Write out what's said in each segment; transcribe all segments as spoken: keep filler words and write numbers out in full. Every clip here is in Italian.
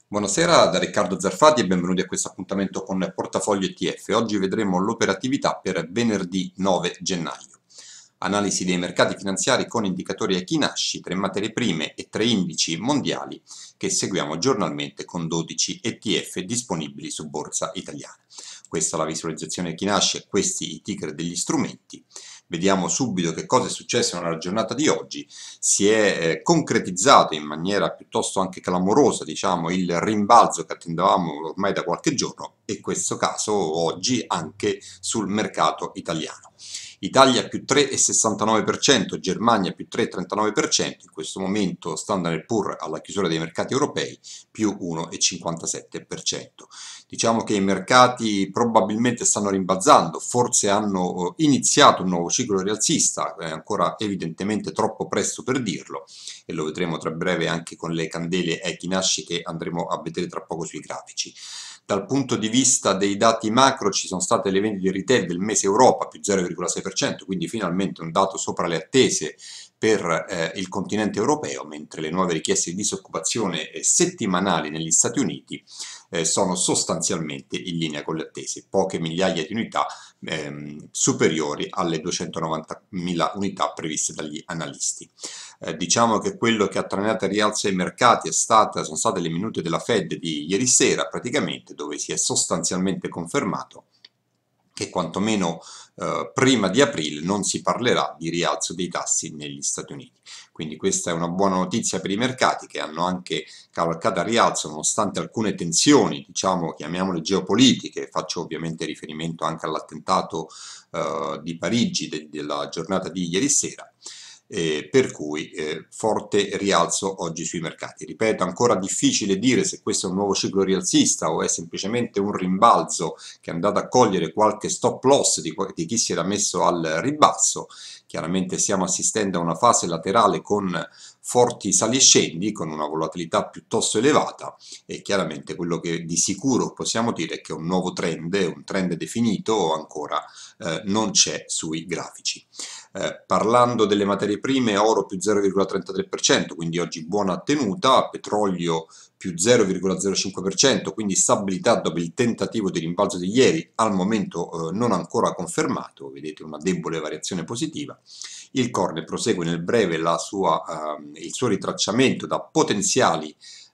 Buonasera da Riccardo Zarfati e benvenuti a questo appuntamento con Portafoglio E T F. Oggi vedremo l'operatività per venerdì nove gennaio. Analisi dei mercati finanziari con indicatori Equinasci, tre materie prime e tre indici mondiali che seguiamo giornalmente con dodici E T F disponibili su Borsa Italiana. Questa è la visualizzazione Equinasci e questi i ticker degli strumenti. Vediamo subito che cosa è successo nella giornata di oggi. Si è eh, concretizzato in maniera piuttosto anche clamorosa, diciamo, il rimbalzo che attendevamo ormai da qualche giorno, e in questo caso oggi anche sul mercato italiano. Italia più tre virgola sessantanove per cento, Germania più tre virgola trentanove per cento, in questo momento Standard and Poor's alla chiusura dei mercati europei più uno virgola cinquantasette per cento. Diciamo che i mercati probabilmente stanno rimbalzando, forse hanno iniziato un nuovo ciclo rialzista, è ancora evidentemente troppo presto per dirlo, e lo vedremo tra breve anche con le candele Equinasci che andremo a vedere tra poco sui grafici. Dal punto di vista dei dati macro ci sono state le vendite retail del mese Europa più zero virgola sei per cento, quindi finalmente un dato sopra le attese per eh, il continente europeo, mentre le nuove richieste di disoccupazione eh, settimanali negli Stati Uniti eh, sono sostanzialmente in linea con le attese, poche migliaia di unità ehm, superiori alle duecentonovantamila unità previste dagli analisti. Eh, diciamo che quello che ha trainato il rialzo ai mercati è stata, sono state le minute della Fed di ieri sera, praticamente, dove si è sostanzialmente confermato che quantomeno eh, prima di aprile non si parlerà di rialzo dei tassi negli Stati Uniti. Quindi questa è una buona notizia per i mercati, che hanno anche cavalcato a rialzo nonostante alcune tensioni, diciamo, chiamiamole geopolitiche. Faccio ovviamente riferimento anche all'attentato eh, di Parigi de della giornata di ieri sera. Eh, per cui eh, forte rialzo oggi sui mercati. Ripeto, ancora difficile dire se questo è un nuovo ciclo rialzista o è semplicemente un rimbalzo che è andato a cogliere qualche stop loss di, di chi si era messo al ribasso. Chiaramente stiamo assistendo a una fase laterale con forti sali e scendi, con una volatilità piuttosto elevata, e chiaramente quello che di sicuro possiamo dire è che un nuovo trend, un trend definito ancora eh, non c'è sui grafici. Eh, parlando delle materie prime, oro più zero virgola trentatré per cento, quindi oggi buona tenuta, petrolio più zero virgola zero cinque per cento, quindi stabilità dopo il tentativo di rimbalzo di ieri, al momento eh, non ancora confermato, vedete una debole variazione positiva. Il Corne prosegue nel breve la sua, eh, il suo ritracciamento da potenziali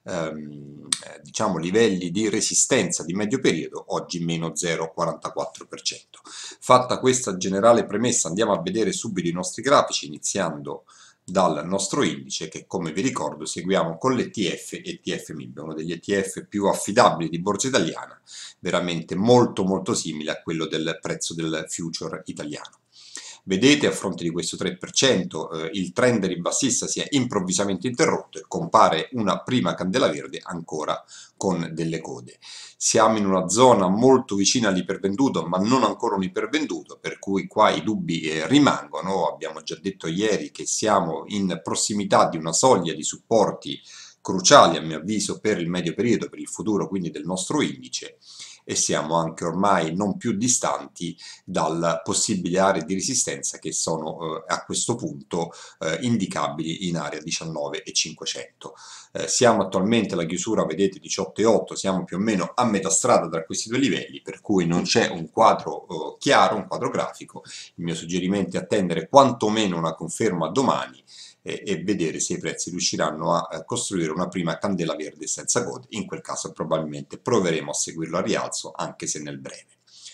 ehm, diciamo livelli di resistenza di medio periodo, oggi meno zero virgola quarantaquattro per cento. Fatta questa generale premessa, andiamo a vedere subito i nostri grafici, iniziando dal nostro indice che, come vi ricordo, seguiamo con l'E T F E T F M I B, uno degli E T F più affidabili di borsa italiana, veramente molto molto simile a quello del prezzo del future italiano. Vedete, a fronte di questo tre per cento eh, il trend ribassista si è improvvisamente interrotto e compare una prima candela verde ancora con delle code. Siamo in una zona molto vicina all'ipervenduto, ma non ancora un ipervenduto, per cui qua i dubbi eh, rimangono. Abbiamo già detto ieri che siamo in prossimità di una soglia di supporti cruciali, a mio avviso, per il medio periodo, per il futuro quindi del nostro indice, e siamo anche ormai non più distanti dal possibile aree di resistenza che sono eh, a questo punto eh, indicabili in area diciannove e cinquecento. Eh, siamo attualmente alla chiusura, vedete, diciotto e otto, siamo più o meno a metà strada tra questi due livelli, per cui non c'è un quadro eh, chiaro, un quadro grafico. Il mio suggerimento è attendere quantomeno una conferma domani e vedere se i prezzi riusciranno a costruire una prima candela verde senza code. In quel caso probabilmente proveremo a seguirlo a rialzo, anche se nel breve.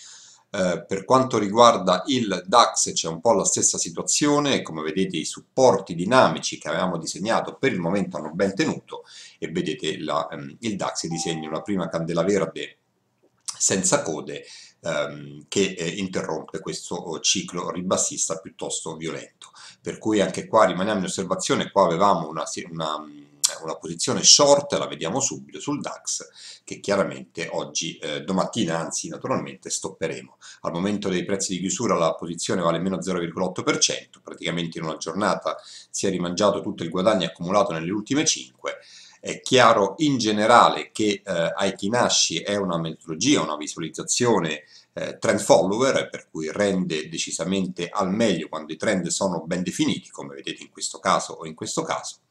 Eh, per quanto riguarda il DAX c'è un po' la stessa situazione, come vedete i supporti dinamici che avevamo disegnato per il momento hanno ben tenuto, e vedete la, ehm, il DAX disegna una prima candela verde senza code ehm, che eh, interrompe questo ciclo ribassista piuttosto violento. Per cui anche qua rimaniamo in osservazione. Qua avevamo una, una, una posizione short, la vediamo subito sul DAX, che chiaramente oggi, eh, domattina, anzi naturalmente, stopperemo. Al momento dei prezzi di chiusura la posizione vale meno zero virgola otto per cento, praticamente in una giornata si è rimangiato tutto il guadagno accumulato nelle ultime cinque. È chiaro in generale che eh, Equinasci è una metodologia, una visualizzazione eh, trend follower, per cui rende decisamente al meglio quando i trend sono ben definiti, come vedete in questo caso o in questo caso.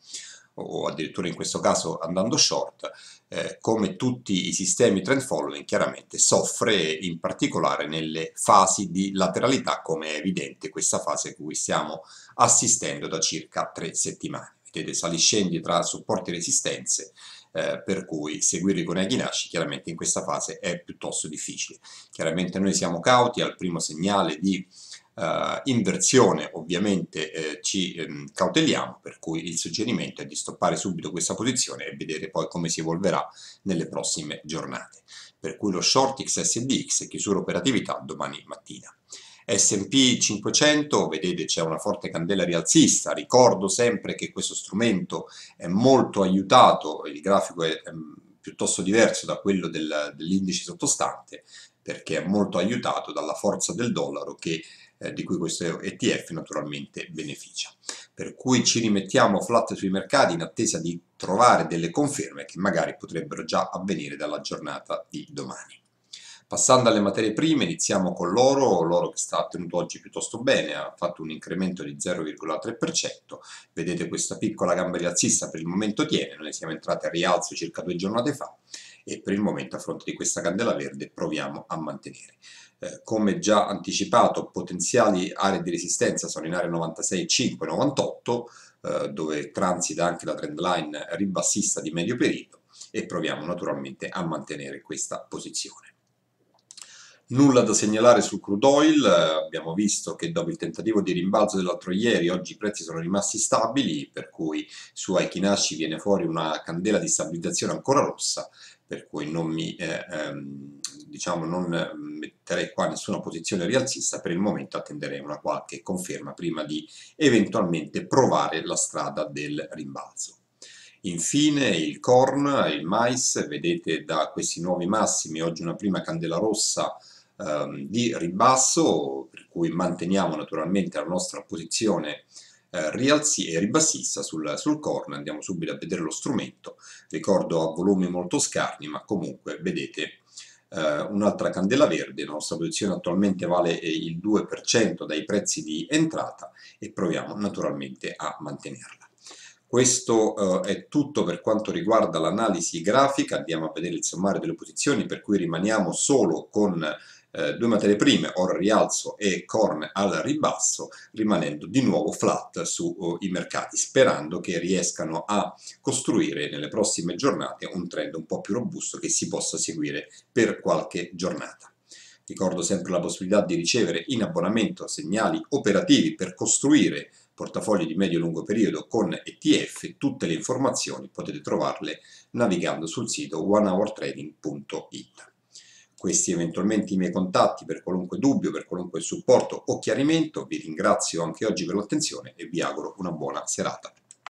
o addirittura in questo caso andando short, eh, come tutti i sistemi trend following chiaramente soffre in particolare nelle fasi di lateralità, come è evidente questa fase a cui stiamo assistendo da circa tre settimane. Vedete, saliscendi tra supporti e resistenze, eh, per cui seguire i coniaghi nasci chiaramente in questa fase è piuttosto difficile. Chiaramente noi siamo cauti al primo segnale di Uh, inversione, ovviamente eh, ci ehm, cauteliamo, per cui il suggerimento è di stoppare subito questa posizione e vedere poi come si evolverà nelle prossime giornate. Per cui lo short X S D X, chiusura operatività domani mattina. S and P cinquecento, vedete c'è una forte candela rialzista, ricordo sempre che questo strumento è molto aiutato, il grafico è ehm, piuttosto diverso da quello del, dell'indice sottostante, perché è molto aiutato dalla forza del dollaro che eh, di cui questo E T F naturalmente beneficia. Per cui ci rimettiamo flat sui mercati in attesa di trovare delle conferme che magari potrebbero già avvenire dalla giornata di domani. Passando alle materie prime, iniziamo con l'oro, l'oro che sta tenuto oggi piuttosto bene, ha fatto un incremento di zero virgola tre per cento, vedete questa piccola gamba rialzista per il momento tiene, noi siamo entrati a rialzo circa due giornate fa e per il momento a fronte di questa candela verde proviamo a mantenere. Eh, come già anticipato, potenziali aree di resistenza sono in area novantasei virgola cinque novantotto, eh, dove transita anche la trend line ribassista di medio periodo e proviamo naturalmente a mantenere questa posizione. Nulla da segnalare sul crude oil, eh, abbiamo visto che dopo il tentativo di rimbalzo dell'altro ieri oggi i prezzi sono rimasti stabili, per cui su Aiki Nashi viene fuori una candela di stabilizzazione ancora rossa, per cui non mi eh, ehm, diciamo non metterei qua nessuna posizione rialzista, per il momento attenderei una qualche conferma prima di eventualmente provare la strada del rimbalzo. Infine il corn, il mais, vedete da questi nuovi massimi oggi una prima candela rossa ehm, di ribasso, per cui manteniamo naturalmente la nostra posizione eh, rialzi e ribassista sul, sul corn. Andiamo subito a vedere lo strumento, ricordo a volumi molto scarni, ma comunque vedete Uh, un'altra candela verde, la nostra posizione attualmente vale il due per cento dai prezzi di entrata e proviamo naturalmente a mantenerla. Questo uh, è tutto per quanto riguarda l'analisi grafica, andiamo a vedere il sommario delle posizioni, per cui rimaniamo solo con Uh, due materie prime, oro al rialzo e corn al ribasso, rimanendo di nuovo flat sui uh, mercati, sperando che riescano a costruire nelle prossime giornate un trend un po' più robusto che si possa seguire per qualche giornata. Ricordo sempre la possibilità di ricevere in abbonamento segnali operativi per costruire portafogli di medio-lungo periodo con E T F. Tutte le informazioni potete trovarle navigando sul sito one hour trading punto it. Questi eventualmente i miei contatti per qualunque dubbio, per qualunque supporto o chiarimento. Vi ringrazio anche oggi per l'attenzione e vi auguro una buona serata.